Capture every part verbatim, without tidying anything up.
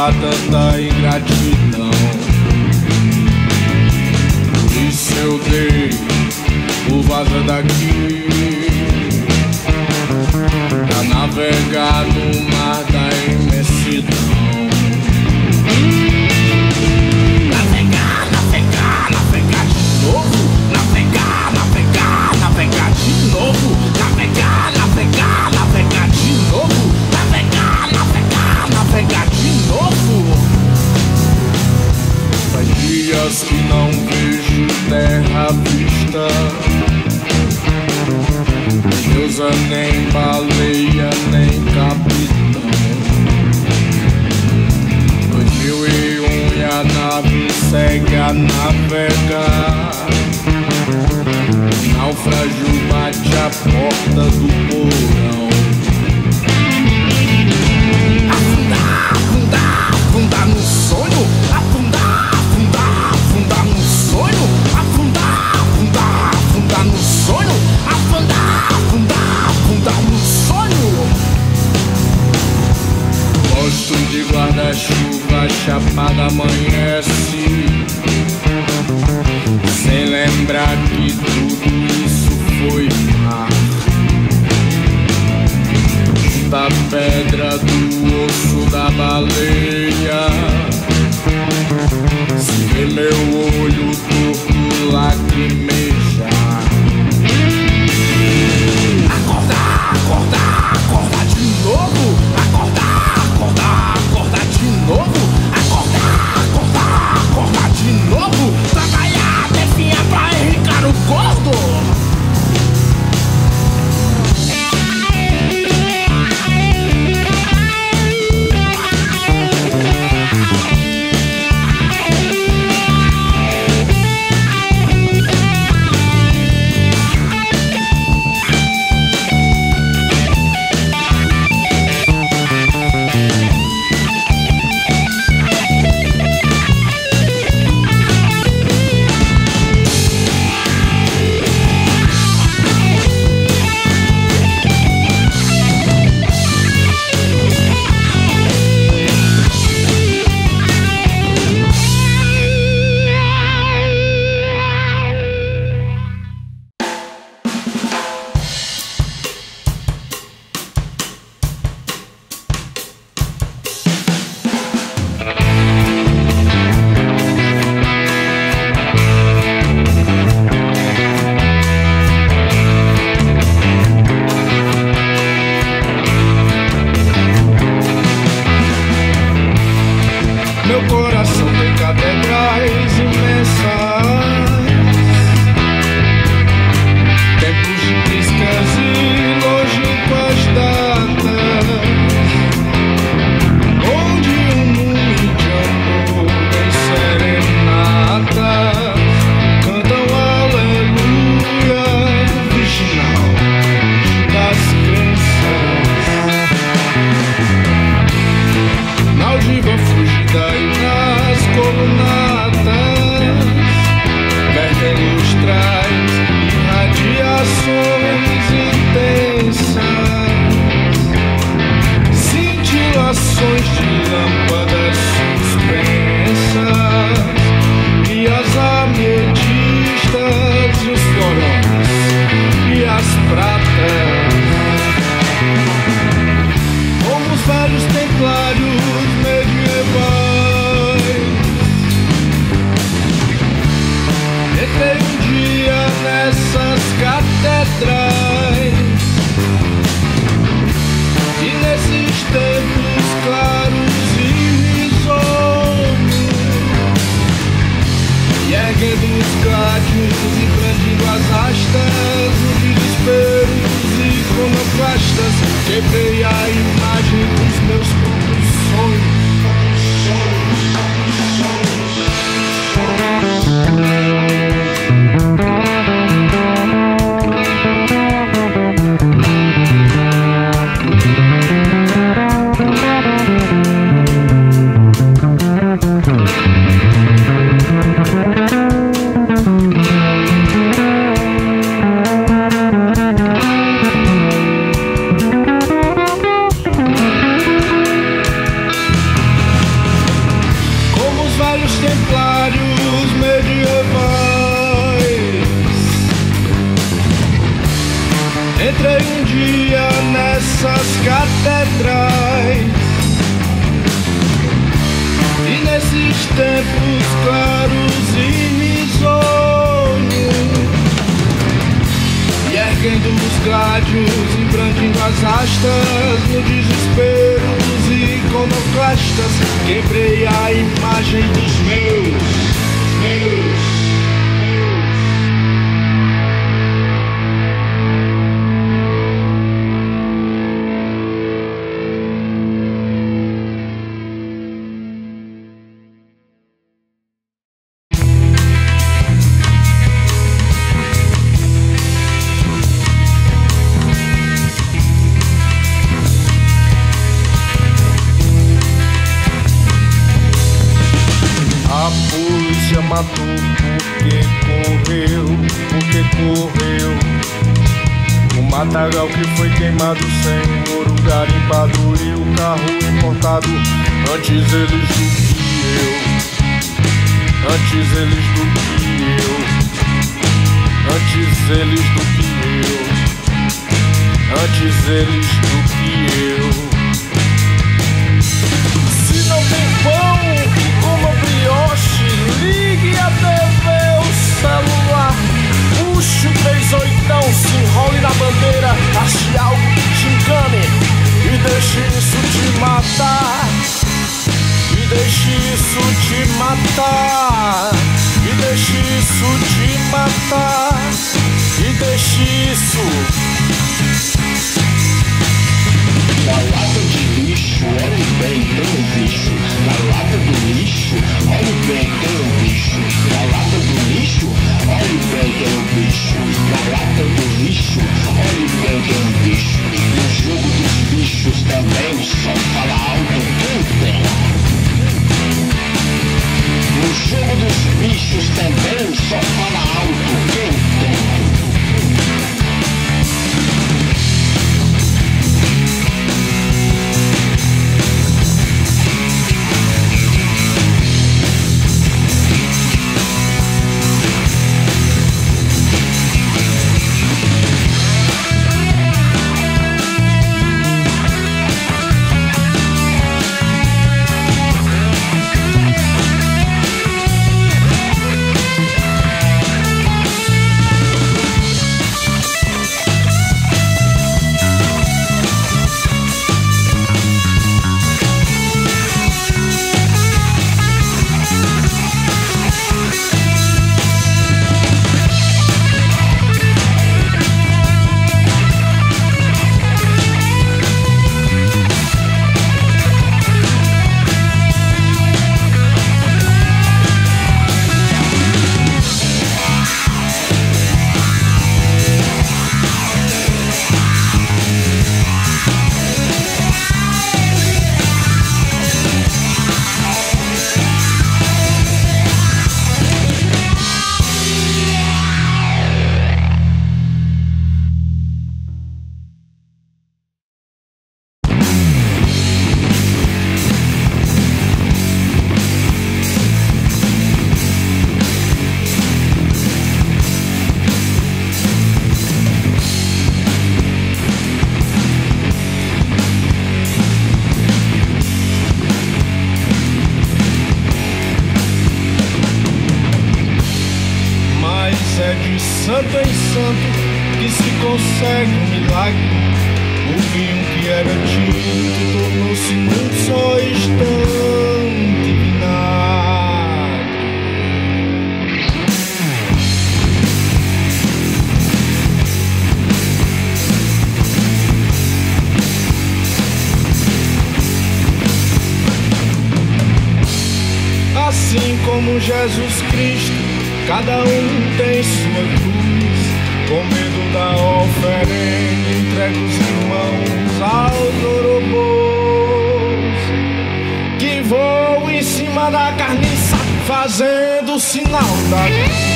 há tanta ingratidão. Por isso eu dei o vaza daqui pra navegar no mar da imensidão. Navegar, navegar, navegar de novo. Navegar, navegar, navegar de novo. Navegar, navegar, navegar de novo. Navegar, navegar, navegar de novo. Faz dias que não vejo terra à vista, deusa nem baleia nem capitão. Dois mil e um e a nave segue a navegar. O naufrágio bate a porta do porão. Afundar, afundar, afundar no sonho. Afundar, afundar, afundar no sonho. Afundar, afundar, afundar no sonho. Afundar, afundar, afundar no sonho. Gosto de guarda-chuva, chapada amanhece, sem lembrar que tudo isso foi mar. Da pedra do osso da baleia se vê meu olho torto lacrimejar. Acordar, acordar, acordar de novo. Acordar, acordar, acordar de novo. Acordar, acordar, acordar de novo. Trabalhar, definhar pra enricar o gordo. Quebrei a imagem dos meus próprios sonhos. tempos claros e risonhos, e erguendo os gládios, embrandindo as astas, no desespero dos iconoclastas, quebrei a imagem dos meus, meus. Matou porque correu, porque correu. O matagal que foi queimado sem ouro garimpado e o carro importado. Antes eles do que eu, antes eles do que eu, antes eles do que eu, antes eles do que eu. Se não tem pão, que coma brioche. Ligue a T V, o celular, puxe o três oitão, se enrole na bandeira, ache algo que te engane e deixe isso te matar, e deixe isso te matar, e deixe isso te matar, e deixe isso. Na lata de lixo, olhe bem, tem um bicho. Na lata do lixo, olhe bem, tem um bicho. Na lata do lixo, olhe bem, tem um bicho. Na lata do lixo, olhe bem, tem um bicho. No jogo dos bichos também o som fala alto, quem tem? No jogo dos bichos também o som fala alto, quem tem? santo em santo que se consegue um milagre. O vinho que era tinto tornou-se num só instante vinagre. Assim como Jesus Cristo, cada um tem sua cruz. Com medo da oferenda, entrega os irmãos aos orobôs que voam em cima da carniça, fazendo o sinal da cruz.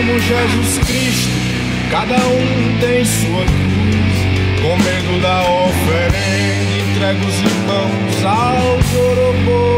como Jesus Cristo, cada um tem sua cruz. Com medo da oferenda, entrega os irmãos ao Gorobô.